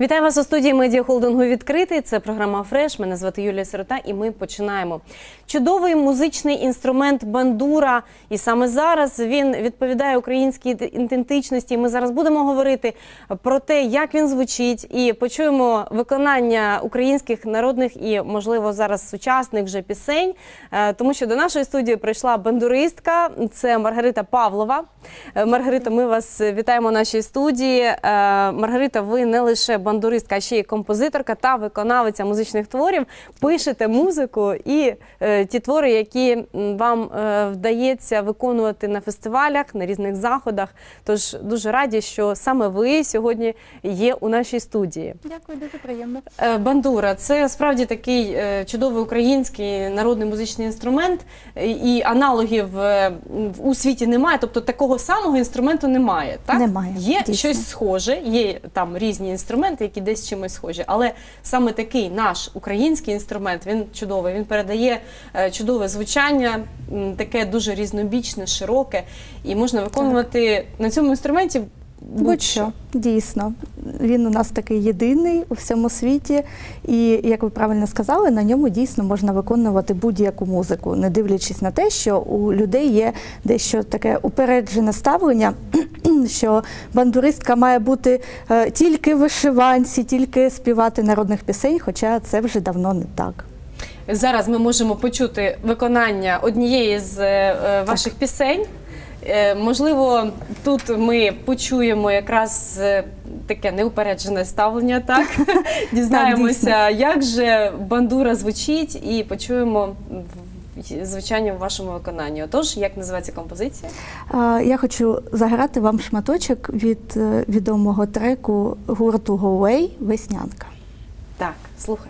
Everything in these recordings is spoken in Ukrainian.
Вітаю вас у студії медіахолдингу «Відкритий». Це програма «Фреш». Мене звати Юлія Сирота і ми починаємо. Чудовий музичний інструмент бандура. І саме зараз він відповідає українській ідентичності. Ми зараз будемо говорити про те, як він звучить. І почуємо виконання українських народних і, можливо, зараз сучасних вже пісень. Тому що до нашої студії прийшла бандуристка. Це Маргарита Павлова. Маргарита, ми вас вітаємо в нашій студії. Маргарита, ви не лише бандуристка, а ще й композиторка та виконавиця музичних творів. Пишете музику і ті твори, які вам вдається виконувати на фестивалях, на різних заходах. Тож дуже раді, що саме ви сьогодні є у нашій студії. Дякую, дуже приємно. Бандура – це справді такий чудовий український народний музичний інструмент, і аналогів у світі немає, тобто такого самого інструменту немає, так? Немає, є дійсно. щось схоже, є там різні інструменти, які десь чимось схожі, але саме такий наш український інструмент, він чудовий, він передає чудове звучання, таке дуже різнобічне, широке, і можна виконувати на цьому інструменті будь-що. Дійсно. Він у нас такий єдиний у всьому світі, і, як ви правильно сказали, на ньому дійсно можна виконувати будь-яку музику, не дивлячись на те, що у людей є дещо таке упереджене ставлення, що бандуристка має бути тільки в вишиванці, тільки співати народних пісень, хоча це вже давно не так. Зараз ми можемо почути виконання однієї з ваших пісень. Можливо, тут ми почуємо якраз таке неупереджене ставлення, так? Дізнаємося, як же бандура звучить, і почуємо звучання в вашому виконанні. Отож, як називається композиція? Я хочу заграти вам шматочок від відомого треку гурту Go Away «Веснянка». Так, слухаємо.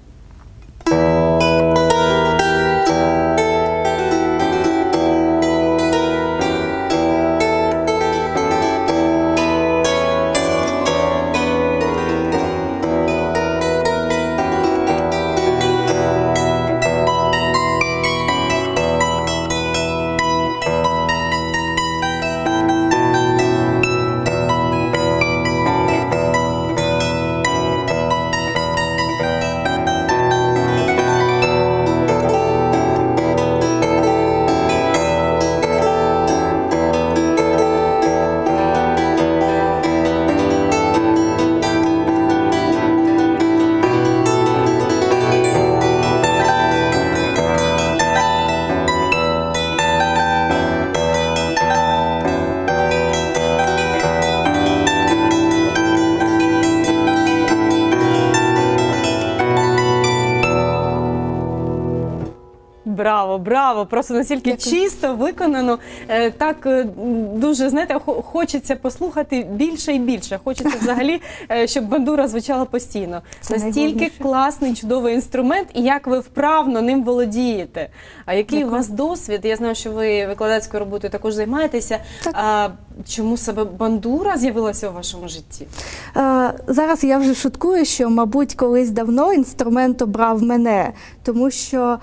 Браво, браво! Просто настільки чисто виконано, так дуже, знаєте, хочеться послухати більше і більше. Хочеться взагалі, щоб бандура звучала постійно. Настільки класний, чудовий інструмент, і як ви вправно ним володієте. А який у вас досвід? Я знаю, що ви викладацькою роботою також займаєтеся. Чому саме бандура з'явилася у вашому житті? Зараз я вже шуткую, що, мабуть, колись давно інструмент обрав мене, тому що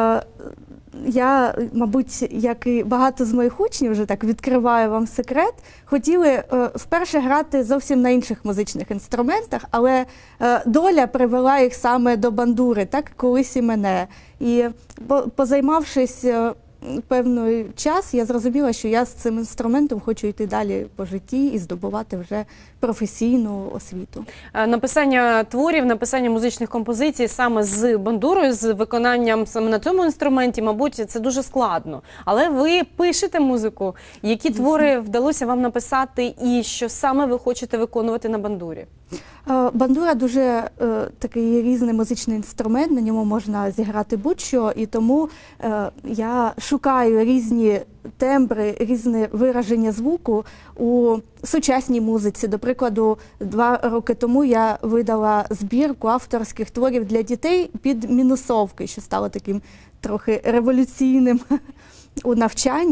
я, мабуть, як і багато з моїх учнів, вже так відкриваю вам секрет, хотіли вперше грати зовсім на інших музичних інструментах, але доля привела їх саме до бандури, так колись і мене. І позаймавшись певний час, я зрозуміла, що я з цим інструментом хочу йти далі по житті і здобувати вже професійну освіту. Написання творів, написання музичних композицій саме з бандурою, з виконанням саме на цьому інструменті, мабуть, це дуже складно. Але ви пишете музику. Які твори вдалося вам написати і що саме ви хочете виконувати на бандурі? Бандура дуже такий різний музичний інструмент, на ньому можна зіграти будь-що, і тому я шукаю різні тембри, різне вираження звуку у сучасній музиці. До прикладу, 2 роки тому я видала збірку авторських творів для дітей під мінусовки, що стало таким трохи революційним у навчанні.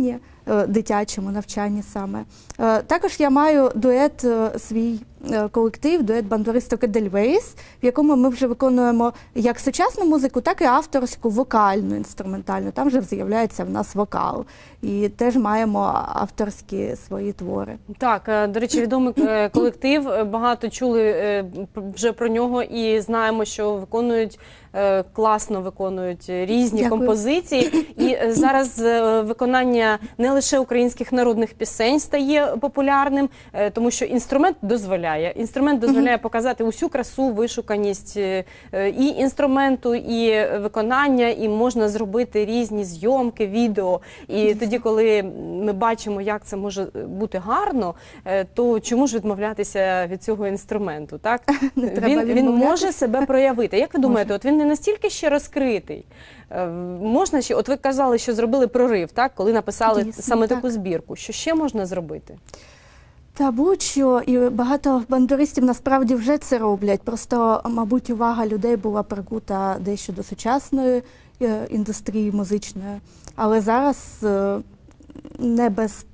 дитячому навчанні саме. Також я маю дует свій колектив, дует бандуристок Едельвейс, в якому ми вже виконуємо як сучасну музику, так і авторську вокальну, інструментальну. Там вже з'являється в нас вокал. І теж маємо авторські свої твори. Так, до речі, відомий колектив, багато чули вже про нього і знаємо, що виконують, класно виконують різні композиції. І зараз виконання не лише українських народних пісень стає популярним, тому що інструмент дозволяє. Інструмент дозволяє показати усю красу, вишуканість і інструменту, і виконання, і можна зробити різні зйомки, відео. І тоді, коли ми бачимо, як це може бути гарно, то чому ж відмовлятися від цього інструменту, так? Він може себе проявити. Як ви думаєте, от він не настільки ще розкритий? Можна ще, от ви казали, що зробили прорив, так? Коли написали саме таку збірку. Що ще можна зробити? Та будь-що, і багато бандуристів насправді вже це роблять. Просто, мабуть, увага людей була прикута дещо до сучасної індустрії музичної. Але зараз не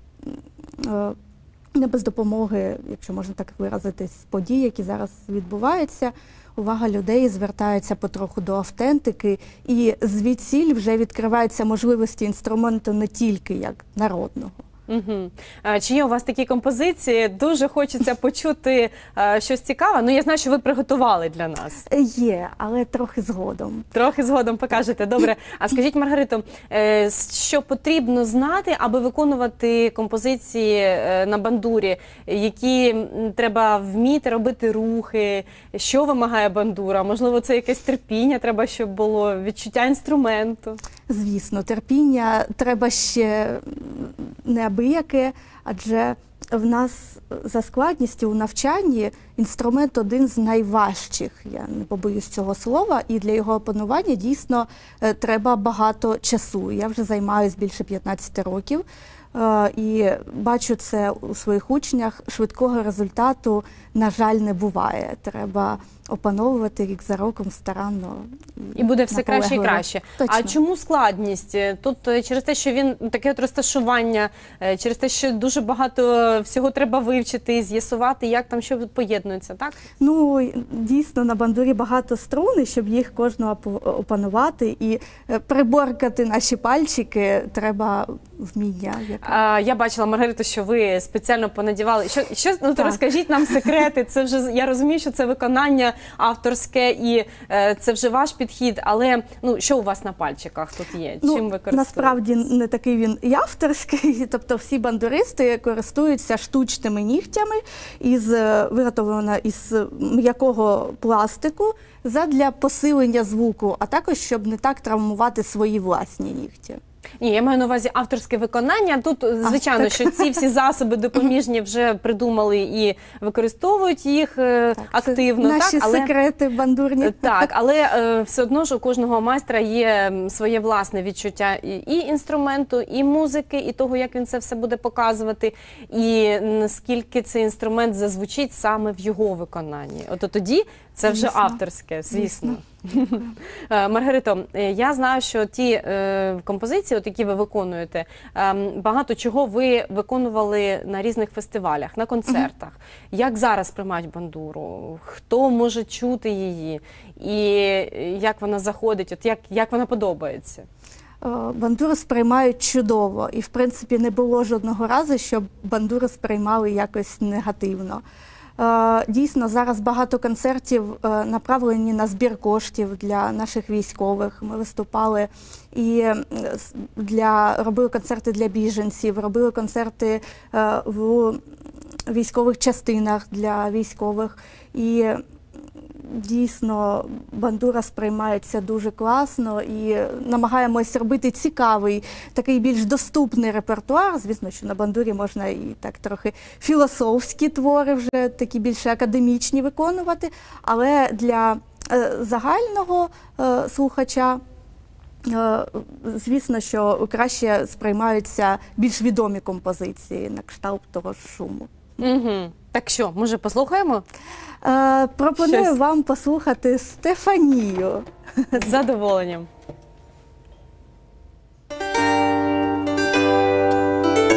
без допомоги, якщо можна так виразитись, подій, які зараз відбуваються, увага людей звертається потроху до автентики, і звідсіль вже відкриваються можливості інструменту не тільки як народного. Угу. Чи є у вас такі композиції? Дуже хочеться почути щось цікаве. Ну, я знаю, що ви приготували для нас. Є, але трохи згодом. Трохи згодом покажете. Добре. А скажіть, Маргарито, що потрібно знати, аби виконувати композиції на бандурі? Які треба вміти робити рухи? Що вимагає бандура? Можливо, це якесь терпіння треба, щоб було, відчуття інструменту? Звісно, терпіння треба ще неабияке, адже в нас за складністю у навчанні інструмент один з найважчих, я не побоюсь цього слова, і для його опанування дійсно треба багато часу. Я вже займаюся більше 15 років і бачу це у своїх учнях. Швидкого результату, на жаль, не буває. Треба опановувати рік за роком старанно. І буде все краще і краще. Точно. А чому складність? Тут через те, що він таке от розташування, через те, що дуже багато всього треба вивчити, з'ясувати, як там що поєднується, так? Ну, дійсно, на бандурі багато струн, і щоб їх кожного опанувати і приборкати наші пальчики, треба вміння. Я бачила, Маргарито, що ви спеціально понадівали. Ну, то розкажіть нам секрети. Це вже, я розумію, що це виконання авторське і це вже ваш підхід, але ну, що у вас на пальчиках тут є? Чим ви користуєтесь? Насправді не такий він і авторський, тобто всі бандуристи користуються штучними нігтями, виготовлено із м'якого пластику задля посилення звуку, а також щоб не так травмувати свої власні нігті. Ні, я маю на увазі авторське виконання. Тут, звичайно, що ці всі засоби допоміжні вже придумали і використовують їх активно. Наші секрети бандурні. Так, але все одно ж у кожного майстра є своє власне відчуття і інструменту, і музики, і того, як він це все буде показувати, і наскільки цей інструмент зазвучить саме в його виконанні. От тоді це вже авторське, звісно. Маргарито, я знаю, що ті композиції, які ви виконуєте, багато чого ви виконували на різних фестивалях, на концертах. Як зараз приймають бандуру? Хто може чути її? І як вона заходить? От як вона подобається? Бандуру сприймають чудово. І, в принципі, не було жодного разу, щоб бандуру сприймали якось негативно. Дійсно, зараз багато концертів направлені на збір коштів для наших військових. Ми виступали і робили концерти для біженців, робили концерти в військових частинах для військових. І дійсно, бандура сприймається дуже класно і намагаємось робити цікавий, такий більш доступний репертуар. Звісно, що на бандурі можна і так трохи філософські твори, вже такі більше академічні виконувати, але для загального слухача, звісно, що краще сприймаються більш відомі композиції на кшталт того ж шуму. Угу. Так що, може послухаємо? Пропоную вам послухати Стефанію. З задоволенням.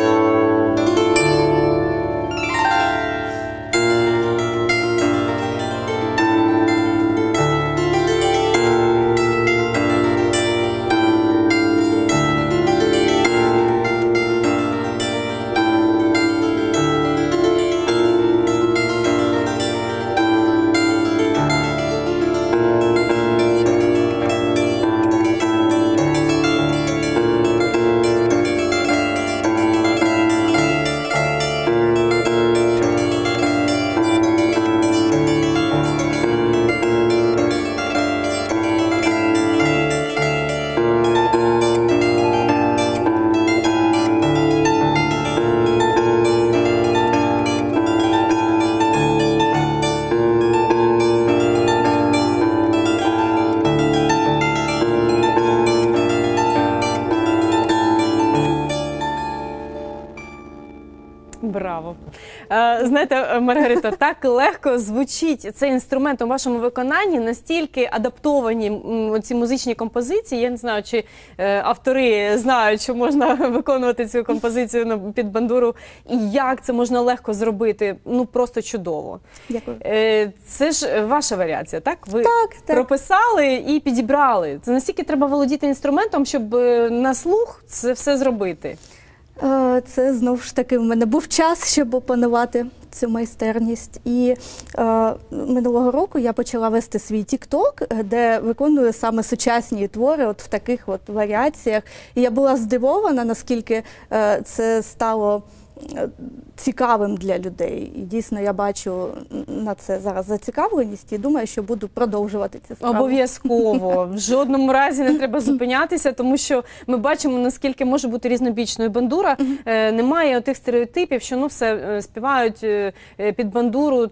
Знаєте, Маргарита, так легко звучить цей інструмент у вашому виконанні, настільки адаптовані ці музичні композиції. Я не знаю, чи автори знають, що можна виконувати цю композицію під бандуру, і як це можна легко зробити. Ну, просто чудово. Дякую. Це ж ваша варіація, так? Ви Так. прописали і підібрали. Це настільки треба володіти інструментом, щоб на слух це все зробити. Це, знову ж таки, в мене був час, щоб опанувати цю майстерність. І минулого року я почала вести свій TikTok, де виконую саме сучасні твори от в таких от варіаціях. І я була здивована, наскільки це стало цікавим для людей. І дійсно я бачу на це зараз зацікавленість і думаю, що буду продовжувати цю справу. Обов'язково. В жодному разі не треба зупинятися, тому що ми бачимо, наскільки може бути різнобічною бандура. Немає тих стереотипів, що все співають під бандуру,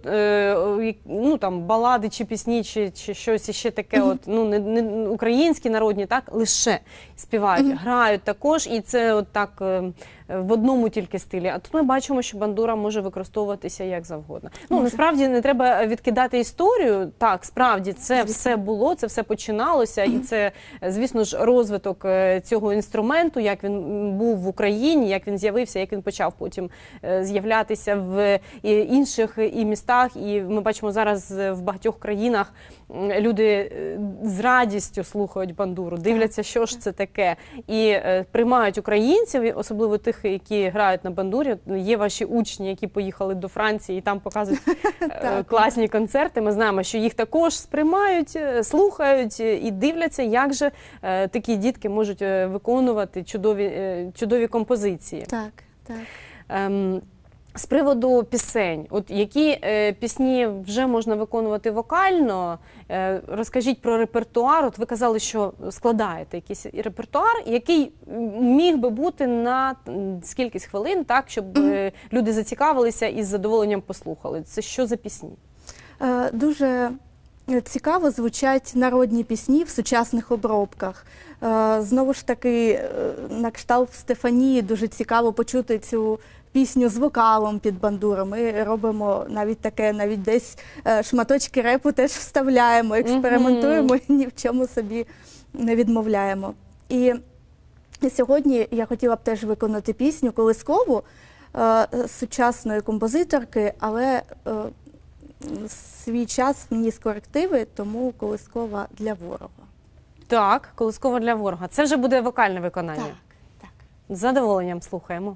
там балади чи пісні, чи щось іще таке, не українські народні, так, лише співають, грають також, і це от так в одному тільки стилі. А тут ми бачимо, що бандура може використовуватися як завгодно. Насправді не треба відкидати історію. Так, справді, це все було, це все починалося, і це, звісно ж, розвиток цього інструменту, як він був в Україні, як він з'явився, як він почав потім з'являтися в інших і містах. І ми бачимо зараз в багатьох країнах люди з радістю слухають бандуру, дивляться, що ж це таке. І приймають українців, особливо тих, які грають на бандурі. Є ваші учні, які поїхали до Франції і там показують класні концерти. Ми знаємо, що їх також сприймають, слухають і дивляться, як же такі дітки можуть виконувати чудові композиції. Так, так. З приводу пісень, от які пісні вже можна виконувати вокально, розкажіть про репертуар. От ви казали, що складаєте якийсь репертуар, який міг би бути на скількись хвилин, так, щоб люди зацікавилися і з задоволенням послухали. Це що за пісні? Дуже цікаво звучать народні пісні в сучасних обробках. Знову ж таки, на кшталт Стефанії дуже цікаво почути цю пісню з вокалом під бандуру. Ми робимо навіть таке, навіть десь шматочки репу теж вставляємо, експериментуємо і ні в чому собі не відмовляємо. І сьогодні я хотіла б теж виконати пісню колискову сучасної композиторки, але свій час вніс корективи, тому колискова для ворога. Так, колискова для ворога. Це вже буде вокальне виконання? Так, так. З задоволенням слухаємо.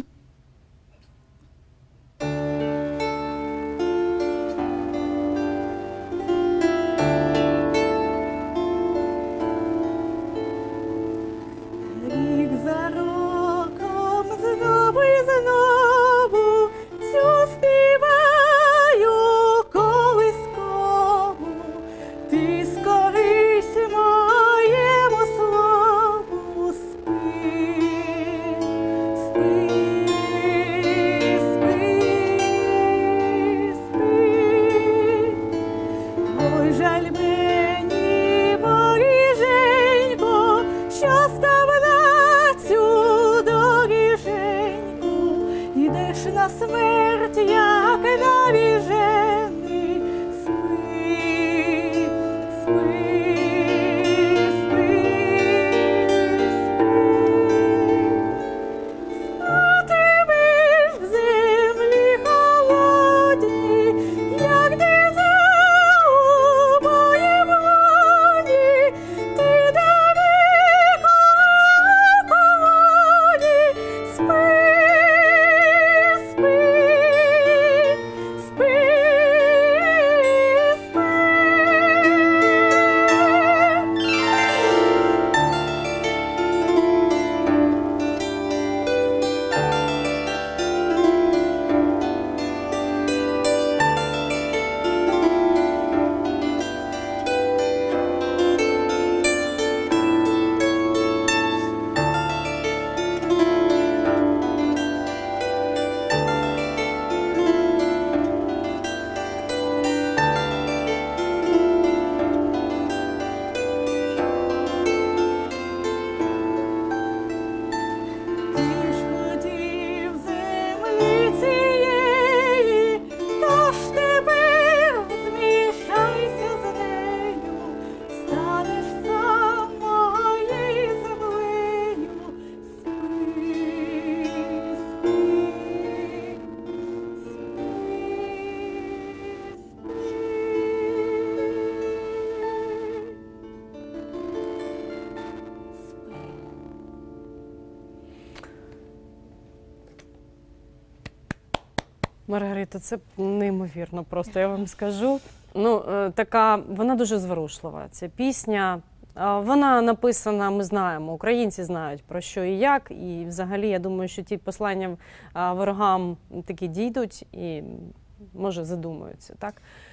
Рік за роком знову і знову цю співаю колискову. Ти скорись моєму слову, спи, спи, спи, спи. Ой, жаль мені, воріженько, що став на цю доріженьку. Йдеш на смерть, як навіжений. Спи, спи, спи, спатимеш в землі холодній, як дитя у моїм Маргарита, це неймовірно просто, я вам скажу. Ну, вона дуже зворушлива, ця пісня. Вона написана, ми знаємо, українці знають про що і як. І взагалі, я думаю, що ті послання ворогам таки дійдуть і, може, задумаються, так?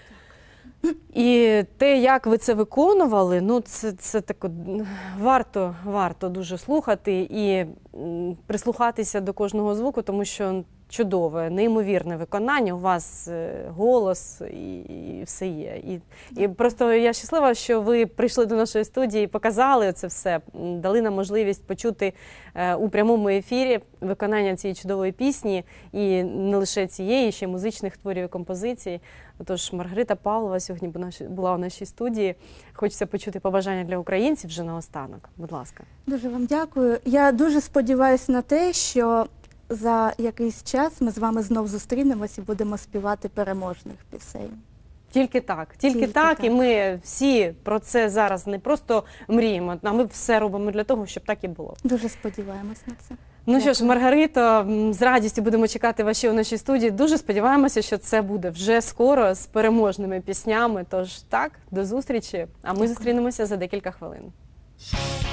І те, як ви це виконували, ну це так варто дуже слухати і прислухатися до кожного звуку, тому що чудове, неймовірне виконання, у вас голос і все є. І просто я щаслива, що ви прийшли до нашої студії, показали це все, дали нам можливість почути у прямому ефірі виконання цієї чудової пісні, і не лише цієї, ще й музичних творів і композицій. Отож, Маргарита Павлова сьогодні була у нашій студії. Хочеться почути побажання для українців вже наостанок. Будь ласка. Дуже вам дякую. Я дуже сподіваюся на те, що за якийсь час ми з вами знов зустрінемось і будемо співати переможних пісень. Тільки так. І ми всі про це зараз не просто мріємо, а ми все робимо для того, щоб так і було. Дуже сподіваємось на це. Ну що ж, Маргарита, з радістю будемо чекати вас ще у нашій студії. Дуже сподіваємося, що це буде вже скоро з переможними піснями. Тож так, до зустрічі, а ми зустрінемося за декілька хвилин.